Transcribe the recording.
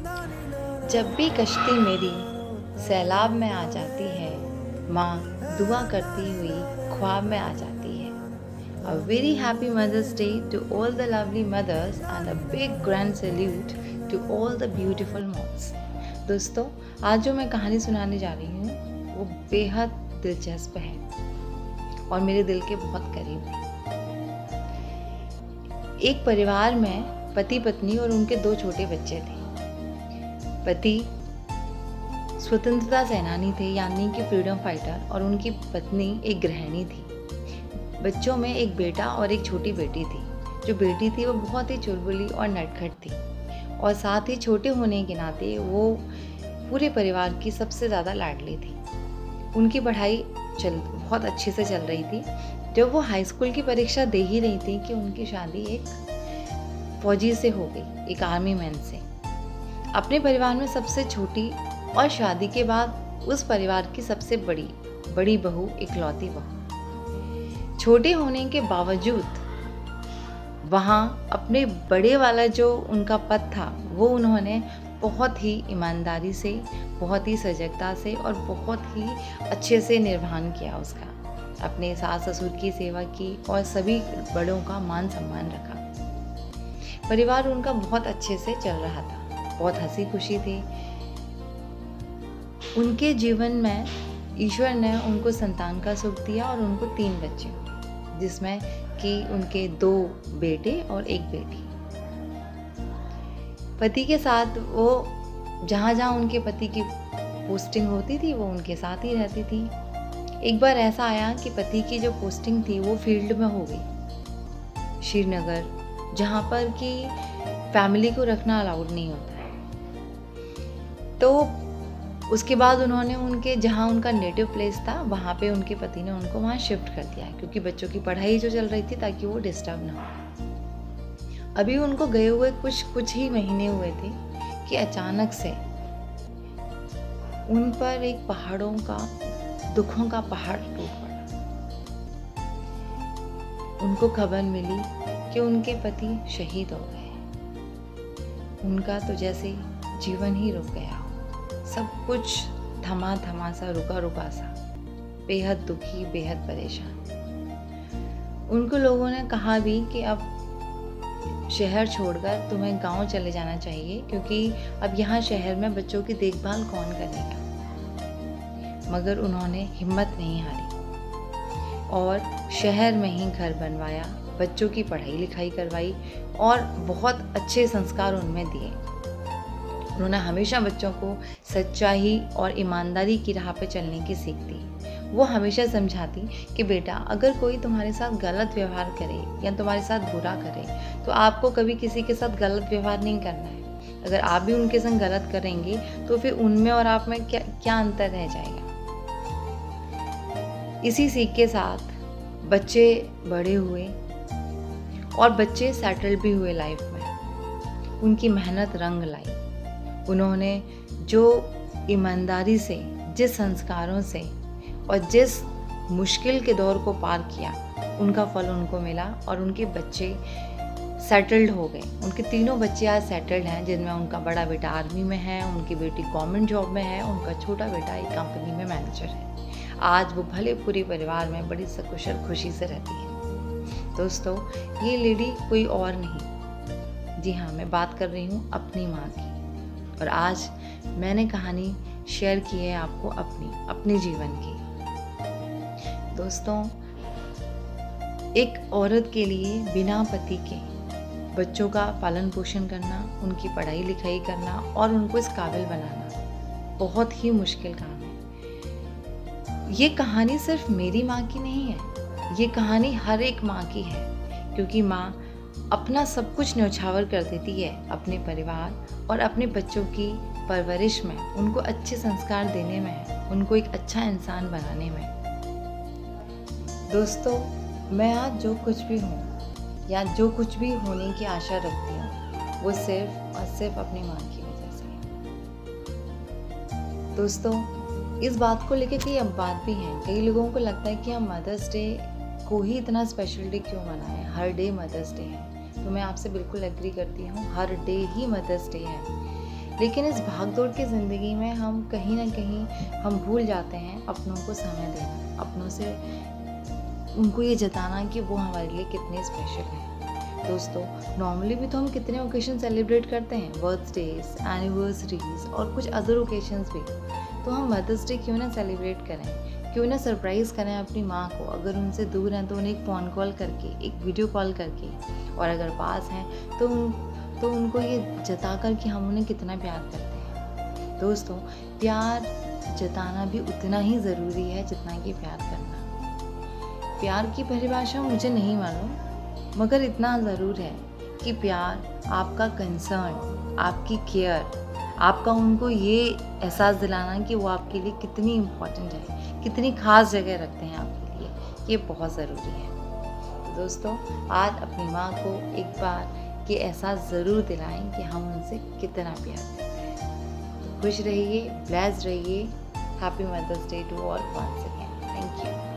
जब भी कश्ती मेरी सैलाब में आ जाती है, माँ दुआ करती हुई ख्वाब में आ जाती है। A very happy Mother's Day to all the lovely mothers and a big grand salute to all the beautiful moms. दोस्तों, आज जो मैं कहानी सुनाने जा रही हूँ वो बेहद दिलचस्प है और मेरे दिल के बहुत करीब है। एक परिवार में पति पत्नी और उनके 2 छोटे बच्चे थे। पति स्वतंत्रता सेनानी थे, यानी कि फ्रीडम फाइटर, और उनकी पत्नी एक गृहिणी थी। बच्चों में एक बेटा और एक छोटी बेटी थी। जो बेटी थी वो बहुत ही चुलबुली और नटखट थी और साथ ही छोटे होने के नाते वो पूरे परिवार की सबसे ज़्यादा लाडली थी। उनकी पढ़ाई बहुत अच्छे से चल रही थी। जब वो हाई स्कूल की परीक्षा दे ही रही थी कि उनकी शादी एक फौजी से हो गई, एक आर्मी मैन से। अपने परिवार में सबसे छोटी और शादी के बाद उस परिवार की सबसे बड़ी बहू, इकलौती बहू। छोटे होने के बावजूद वहाँ अपने बड़े वाला जो उनका पद था वो उन्होंने बहुत ही ईमानदारी से, बहुत ही सजगता से और बहुत ही अच्छे से निर्वहन किया उसका। अपने सास ससुर की सेवा की और सभी बड़ों का मान सम्मान रखा। परिवार उनका बहुत अच्छे से चल रहा था, बहुत हंसी खुशी थी। उनके जीवन में ईश्वर ने उनको संतान का सुख दिया और उनको 3 बच्चे हुए, जिसमें कि उनके 2 बेटे और 1 बेटी। पति के साथ वो जहाँ उनके पति की पोस्टिंग होती थी वो उनके साथ ही रहती थी। एक बार ऐसा आया कि पति की जो पोस्टिंग थी वो फील्ड में हो गई, श्रीनगर, जहाँ पर कि फैमिली को रखना अलाउड नहीं होता है। तो उसके बाद उन्होंने जहाँ उनका नेटिव प्लेस था वहाँ पे उनके पति ने उनको वहाँ शिफ्ट कर दिया, क्योंकि बच्चों की पढ़ाई जो चल रही थी ताकि वो डिस्टर्ब ना हो। अभी उनको गए हुए कुछ ही महीने हुए थे कि अचानक से उन पर एक पहाड़ों का, दुखों का पहाड़ टूट पड़ा। उनको खबर मिली कि उनके पति शहीद हो गए। उनका तो जैसे जीवन ही रुक गया हो, सब कुछ थमा सा, रुका सा, बेहद दुखी, बेहद परेशान। उनको लोगों ने कहा भी कि अब शहर छोड़कर तुम्हें गांव चले जाना चाहिए, क्योंकि अब यहाँ शहर में बच्चों की देखभाल कौन करेगा। मगर उन्होंने हिम्मत नहीं हारी और शहर में ही घर बनवाया, बच्चों की पढ़ाई लिखाई करवाई और बहुत अच्छे संस्कार उनमें दिए। उन्होंने हमेशा बच्चों को सच्चाई और ईमानदारी की राह पे चलने की सीख दी। वो हमेशा समझाती कि बेटा, अगर कोई तुम्हारे साथ गलत व्यवहार करे या तुम्हारे साथ बुरा करे तो आपको कभी किसी के साथ गलत व्यवहार नहीं करना है। अगर आप भी उनके संग गलत करेंगे तो फिर उनमें और आप में क्या अंतर रह जाएगा। इसी सीख के साथ बच्चे बड़े हुए और बच्चे सेटल भी हुए लाइफ में। उनकी मेहनत रंग लाई। उन्होंने जो ईमानदारी से, जिस संस्कारों से और जिस मुश्किल के दौर को पार किया, उनका फल उनको मिला और उनके बच्चे सेटल्ड हो गए। उनके 3 बच्चे आज सेटल्ड हैं, जिनमें उनका बड़ा बेटा आर्मी में है, उनकी बेटी गवर्नमेंट जॉब में है, उनका छोटा बेटा एक कंपनी में मैनेजर है। आज वो भले पूरे परिवार में बड़ी सकुशल खुशी से रहती है। दोस्तों, ये लेडी कोई और नहीं, जी हाँ, मैं बात कर रही हूँ अपनी माँ की। और आज मैंने कहानी शेयर की है आपको अपने जीवन की। दोस्तों, एक औरत के लिए बिना पति के बच्चों का पालन पोषण करना, उनकी पढ़ाई लिखाई करना और उनको इस काबिल बनाना बहुत ही मुश्किल काम है। ये कहानी सिर्फ मेरी माँ की नहीं है, ये कहानी हर एक माँ की है, क्योंकि माँ अपना सब कुछ न्यौछावर कर देती है अपने परिवार और अपने बच्चों की परवरिश में, उनको अच्छे संस्कार देने में, उनको एक अच्छा इंसान बनाने में। दोस्तों, मैं आज जो कुछ भी हूँ या जो कुछ भी होने की आशा रखती हूँ वो सिर्फ और सिर्फ अपनी माँ की वजह से है। दोस्तों, इस बात को लेकर कई अपवाद भी हैं। कई लोगों को लगता है कि हम मदर्स डे को ही इतना स्पेशल डे क्यों मनाएं, हर डे मदर्स डे है। तो मैं आपसे बिल्कुल एग्री करती हूँ, हर डे ही मदर्स डे है। लेकिन इस भाग-दौड़ की ज़िंदगी में हम कहीं न कहीं हम भूल जाते हैं अपनों को समय देना, अपनों से उनको ये जताना कि वो हमारे लिए कितने स्पेशल हैं। दोस्तों, नॉर्मली भी तो हम कितने ओकेशन सेलिब्रेट करते हैं, बर्थडेज, एनिवर्सरीज और कुछ अदर ओकेशंस भी। तो हम मदर्स डे क्यों ना सेलिब्रेट करें, क्यों ना सरप्राइज़ करें अपनी माँ को। अगर उनसे दूर हैं तो उन्हें एक फ़ोन कॉल करके, एक वीडियो कॉल करके, और अगर पास हैं तो उनको ये जता कर कि हम उन्हें कितना प्यार करते हैं। दोस्तों, प्यार जताना भी उतना ही ज़रूरी है जितना कि प्यार करना। प्यार की परिभाषा मुझे नहीं मालूम, मगर इतना ज़रूर है कि प्यार आपका कंसर्न, आपकी केयर, आपका उनको ये एहसास दिलाना कि वो आपके लिए कितनी इम्पोर्टेंट है, कितनी ख़ास जगह रखते हैं आपके लिए, ये बहुत ज़रूरी है। तो दोस्तों, आज अपनी माँ को एक बार ये एहसास ज़रूर दिलाएं कि हम उनसे कितना प्यार करते हैं। तो खुश रहिए, ब्लेस्ड रहिए। Happy Mother's Day to all once again. Thank you.